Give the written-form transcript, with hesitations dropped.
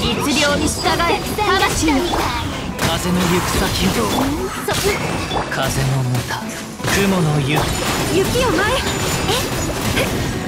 律令に従え魂よ。 風の行く先を風のもた雲の行く雪を前へ。